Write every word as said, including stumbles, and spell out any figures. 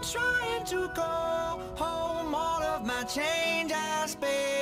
trying to go home. All of my change has been